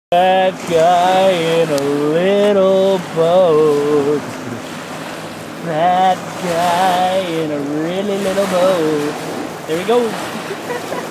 That guy in a little boat. That guy in a really little boat. There we go.